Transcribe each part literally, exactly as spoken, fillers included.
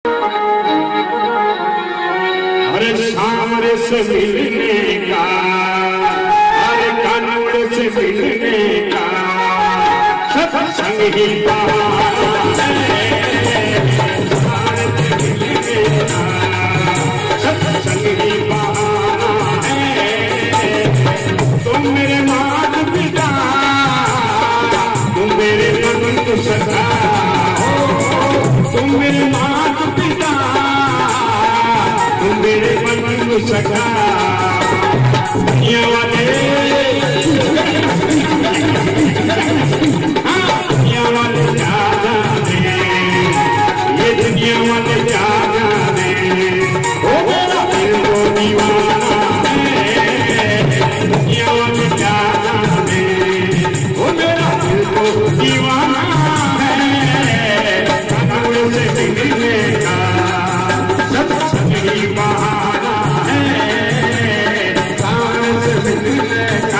अरे सामरे से मिलने का, अरे कानून से मिलने का सत्संग ही बहाना है। सामरे से मिलने का सत्संग ही बहाना है। तुम मेरे माता पिता, तुम मेरे मन को सदा हो, तुम मेरे माता पिता, तुम मेरे मन को सदा। दुनिया वाले हाँ, दुनिया वाले क्या जाने, ये दुनिया वाले क्या जाने, ओ मेरा दिल वो दीवाना है। दुनिया वाले क्या जाने, ओ मेरा दिल वो दीवाना है। कानून से मिलने का सत्संग ही बहाना है। कानून से मिलने का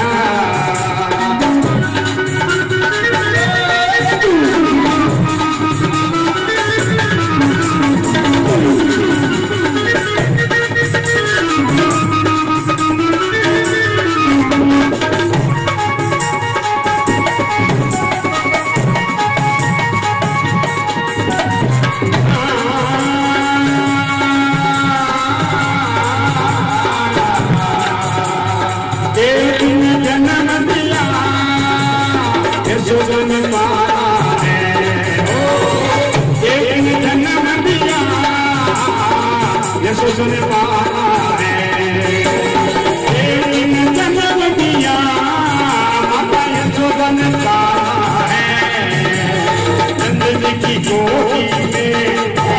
सुन पाना है। लेकिन जन्म दिया माता यशोदन का है। नंद जी की गोदी में,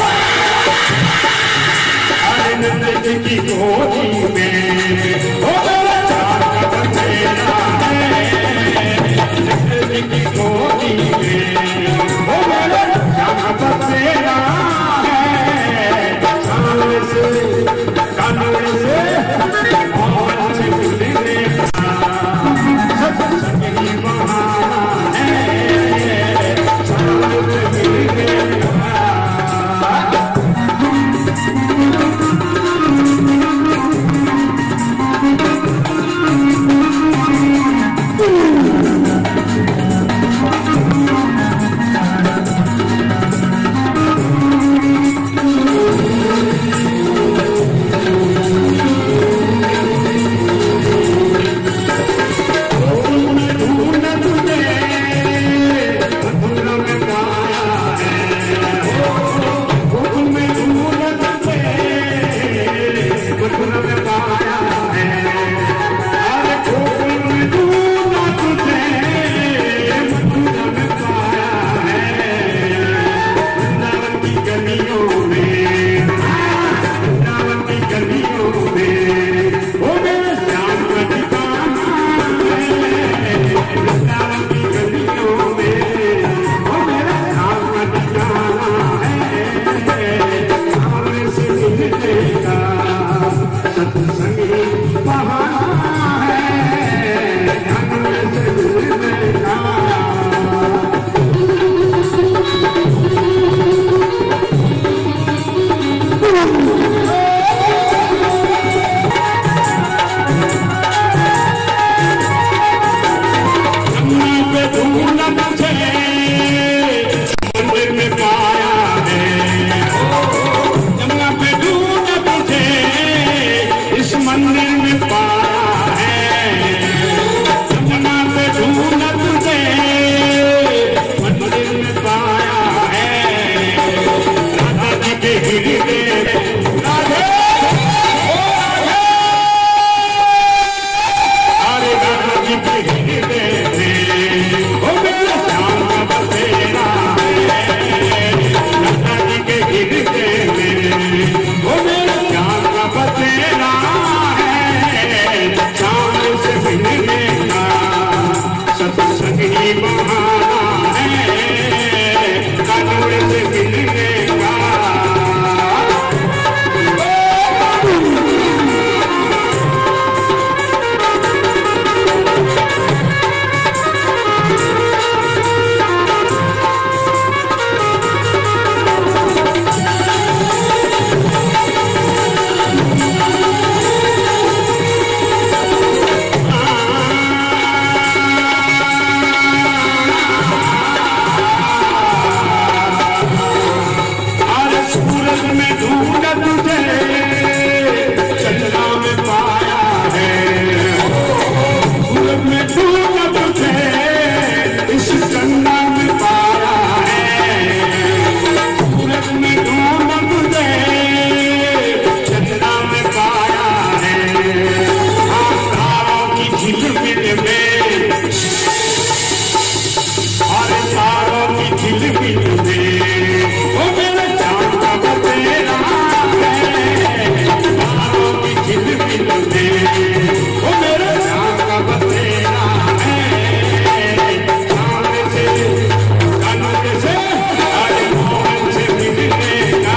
अरे नंद जी की गोदी में हो मेरा चार कदम तेरा है। नंद जी की गोदी में हो मेरा चार कदम तेरा है। कानून से कानून से और से मिलने का सत्संग ही बहाना है। कानून से मिलने का झिलमिल में, ओ मेरे चांद का बसेरा है, तारों की झिलमिल में, ओ मेरे चांद का बसेरा है, चांद से चांद से आज मोहन से मिलने का।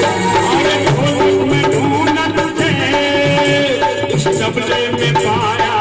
सबले में पाया